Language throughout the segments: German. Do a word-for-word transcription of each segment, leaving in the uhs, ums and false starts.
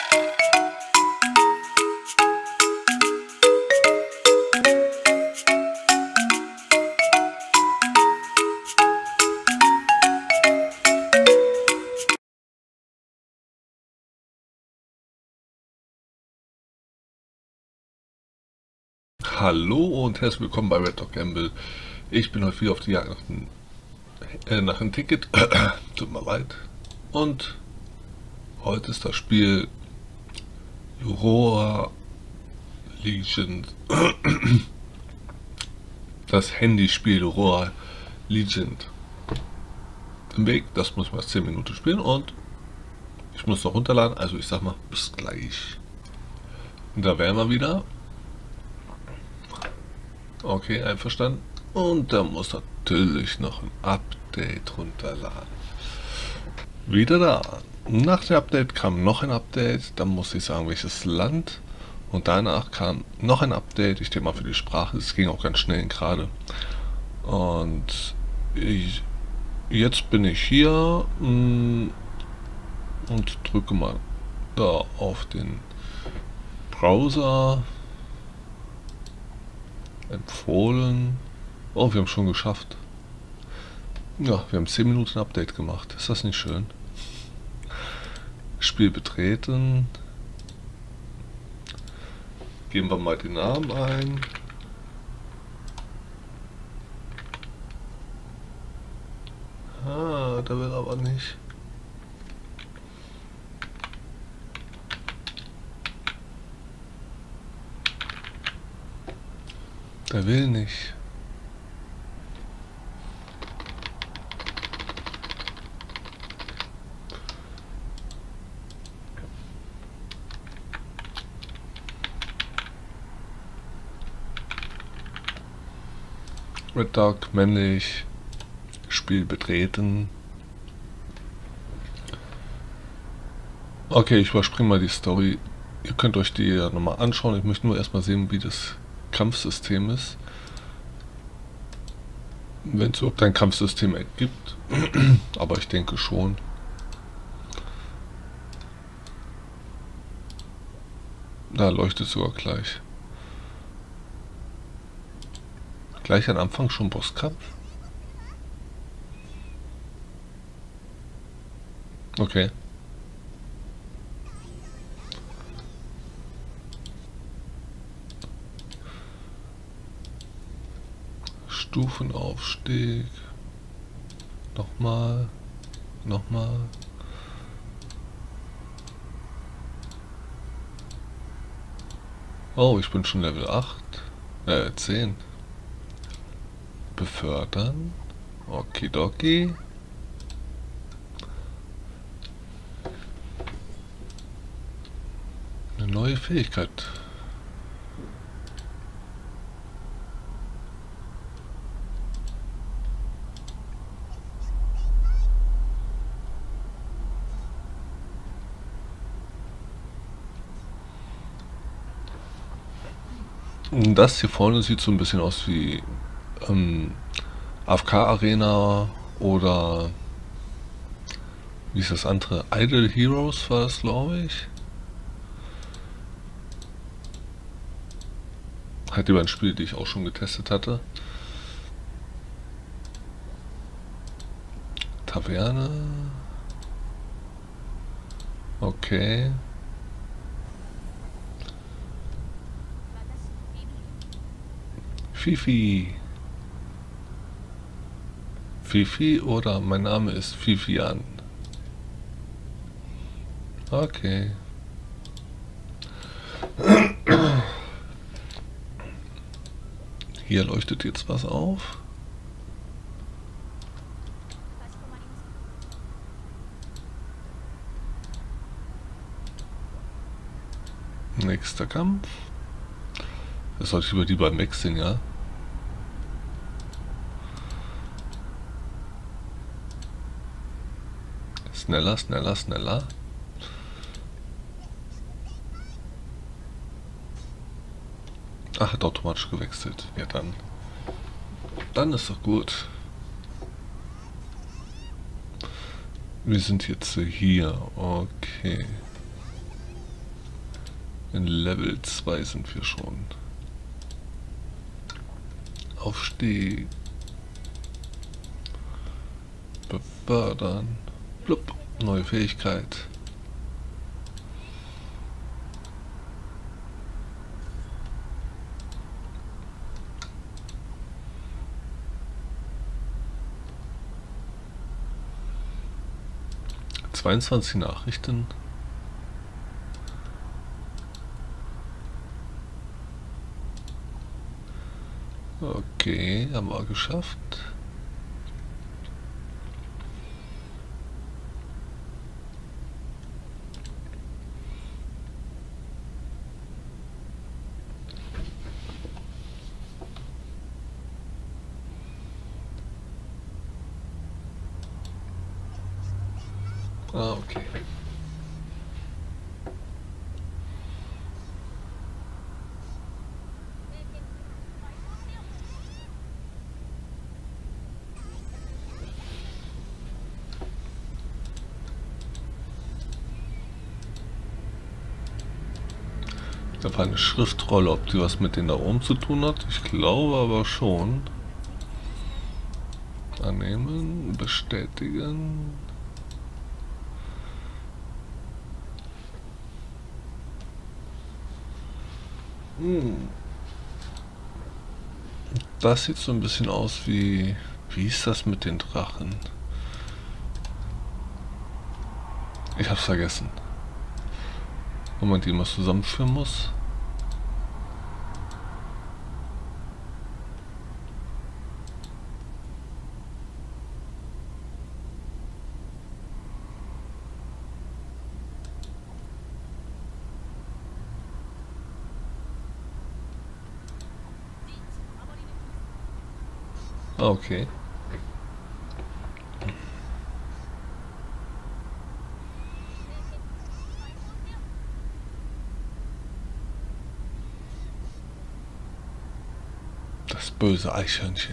Hallo und herzlich willkommen bei Red Dog Gamble. Ich bin heute wieder auf die Jagd nach einem, äh, nach einem Ticket. Tut mir leid. Und heute ist das Spiel Aurora Legion. Das Handyspiel Aurora Legend. Im Weg, das muss man zehn Minuten spielen und ich muss noch runterladen. Also ich sag mal, bis gleich. Und da wären wir wieder. Okay, einverstanden. Und da muss natürlich noch ein Update runterladen. Wieder da. Nach dem Update kam noch ein Update. Dann muss ich sagen, welches Land. Und danach kam noch ein Update. Ich denke mal für die Sprache. Es ging auch ganz schnell gerade. Und ich, jetzt bin ich hier und drücke mal da auf den Browser. Empfohlen. Oh, wir haben schon geschafft. Ja, wir haben zehn Minuten Update gemacht. Ist das nicht schön? Spiel betreten. Geben wir mal den Namen ein. Ah, der will aber nicht. Der will nicht. Red Dog, männlich, Spiel betreten. Okay, ich überspringe mal die Story. Ihr könnt euch die ja nochmal anschauen. Ich möchte nur erstmal sehen, wie das Kampfsystem ist. Wenn es überhaupt ein Kampfsystem gibt. Aber ich denke schon. Da leuchtet sogar gleich. Gleich am Anfang schon Bosskampf? Okay. Stufenaufstieg. Nochmal. Nochmal. Oh, ich bin schon Level acht. Äh, zehn. Befördern. Okidoki. Eine neue Fähigkeit. Das hier vorne sieht so ein bisschen aus wie ähm, A F K Arena oder wie ist das andere? Idle Heroes war das, glaube ich. Halt über ein Spiel, die ich auch schon getestet hatte. Taverne. Okay. Fifi. Fifi oder mein Name ist Fifian. Okay. Hier leuchtet jetzt was auf. Nächster Kampf. Das sollte ich über die beim wechseln, ja. Schneller, schneller, schneller. Ach, hat automatisch gewechselt. Ja, dann. Dann ist doch gut. Wir sind jetzt hier. Okay. In Level zwei sind wir schon. Aufstieg. Befördern. Blub. Neue Fähigkeit. zweiundzwanzig Nachrichten. Okay, haben wir geschafft. Ah, okay. Da war eine Schriftrolle, ob die was mit denen da oben zu tun hat. Ich glaube aber schon. Annehmen, bestätigen. Hm. Das sieht so ein bisschen aus wie... Wie ist das mit den Drachen? Ich hab's vergessen. Wenn man die mal zusammenführen muss. Ah, okay. Das böse Eichhörnchen.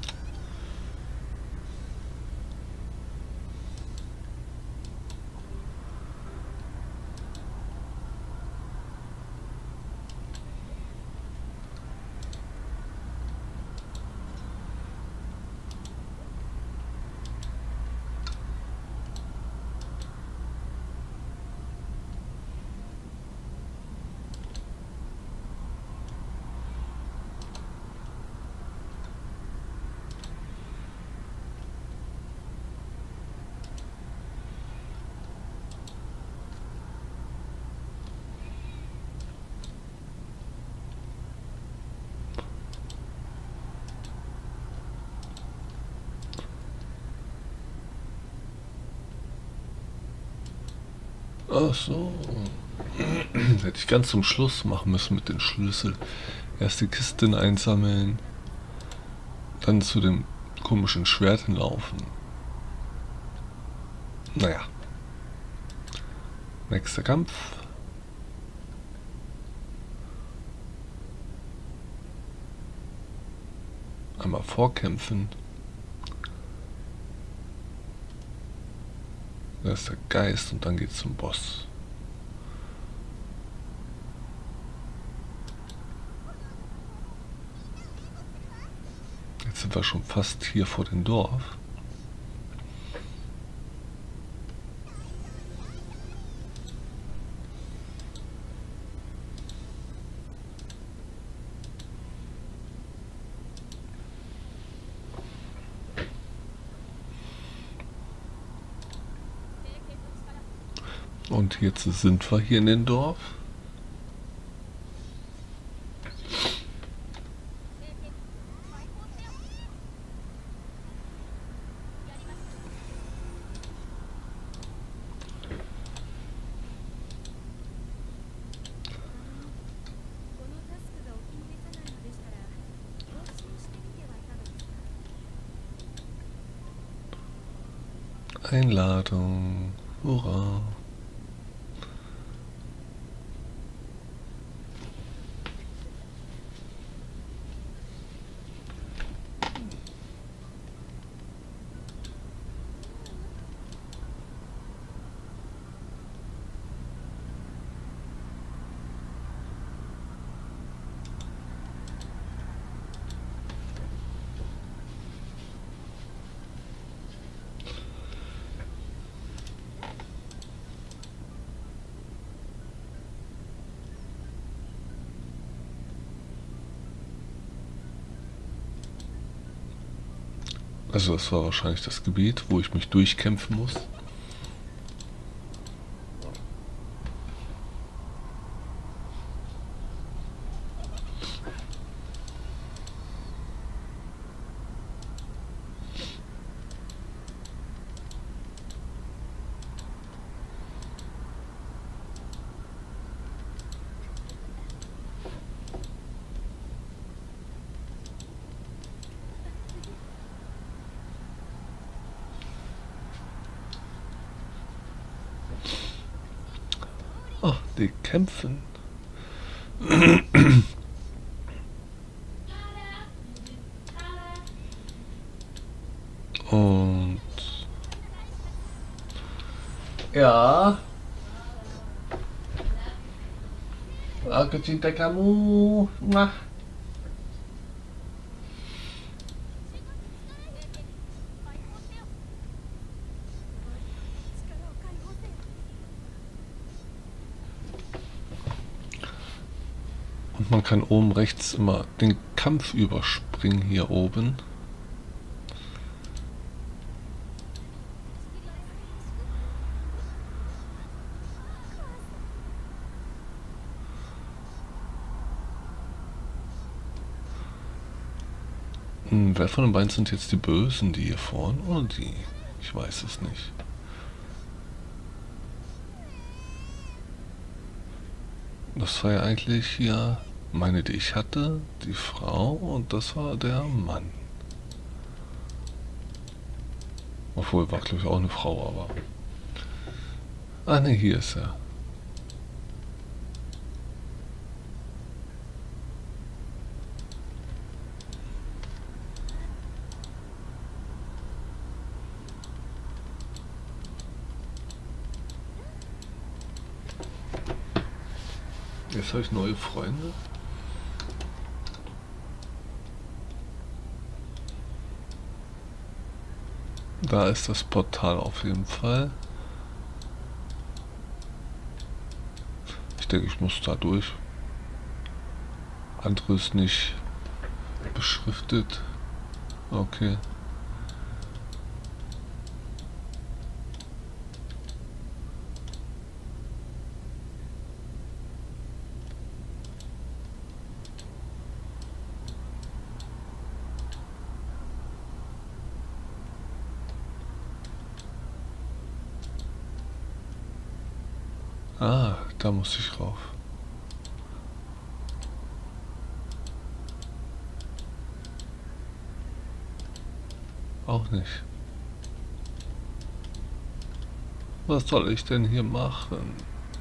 Ach so. Hätte ich ganz zum Schluss machen müssen mit den Schlüssel. Erst die Kisten einsammeln, dann zu dem komischen Schwert hinlaufen. Naja. Nächster Kampf. Einmal vorkämpfen. Da ist der Geist und dann geht's zum Boss. Jetzt sind wir schon fast hier vor dem Dorf. Und jetzt sind wir hier in dem Dorf. Einladung. Hurra. Also das war wahrscheinlich das Gebiet, wo ich mich durchkämpfen muss. Oh, die kämpfen. Und ja, aku cinta kamu. Mwah. Und man kann oben rechts immer den Kampf überspringen hier oben. Hm, wer von den beiden sind jetzt die Bösen, die hier vorne oder die? Ich weiß es nicht. Das war ja eigentlich hier meine, die ich hatte, die Frau, und das war der Mann. Obwohl, war glaube ich auch eine Frau, aber... Ah ne, hier ist er. Jetzt habe ich neue Freunde. Da ist das Portal auf jeden Fall. Ich denke, ich muss da durch. Andere ist nicht beschriftet. Okay. Ah, da muss ich rauf. Auch nicht. Was soll ich denn hier machen?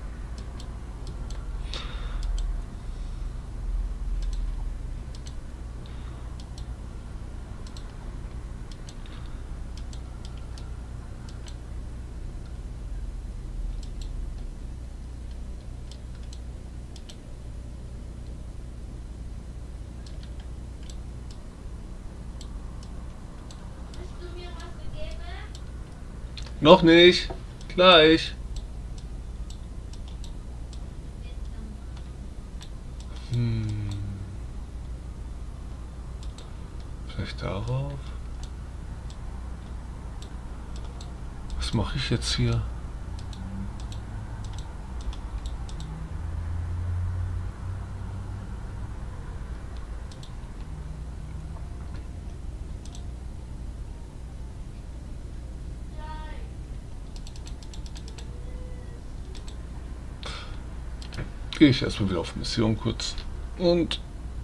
Noch nicht. Gleich. Hm. Vielleicht darauf. Was mache ich jetzt hier? Gehe ich erstmal wieder auf Mission kurz und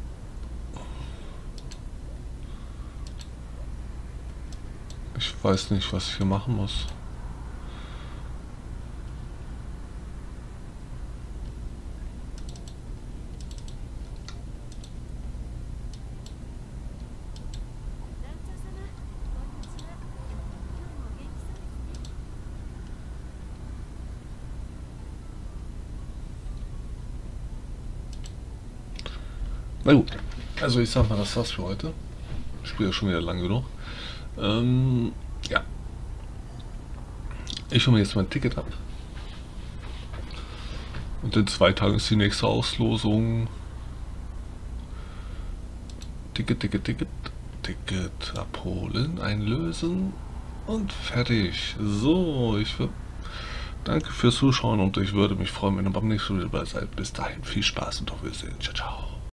ich weiß nicht, was ich hier machen muss. Na gut, also ich sag mal, das war's für heute. Ich spiele ja schon wieder lang genug. Ähm, ja. Ich hole mir jetzt mein Ticket ab. Und in zwei Tagen ist die nächste Auslosung. Ticket, Ticket, Ticket, Ticket abholen, einlösen und fertig. So, ich danke fürs Zuschauen und ich würde mich freuen, wenn ihr beim nächsten Video dabei seid. Bis dahin, viel Spaß und auf Wiedersehen. Ciao, ciao.